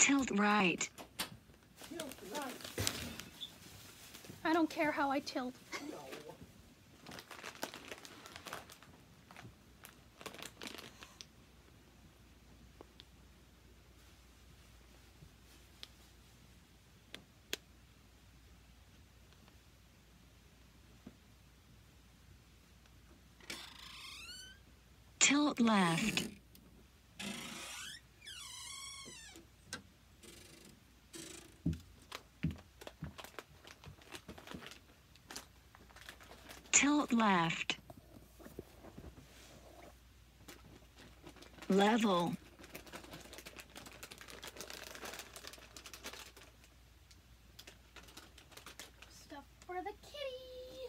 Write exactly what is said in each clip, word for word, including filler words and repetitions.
Tilt right. Tilt right. I don't care how I tilt. No. Tilt left. Tilt left. Level. Stuff for the kitty.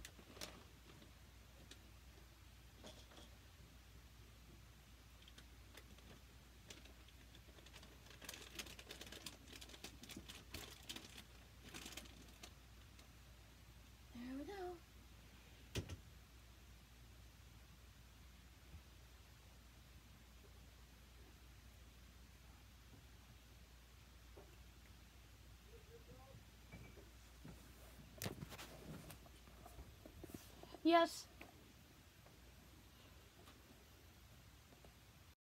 There we go. Yes.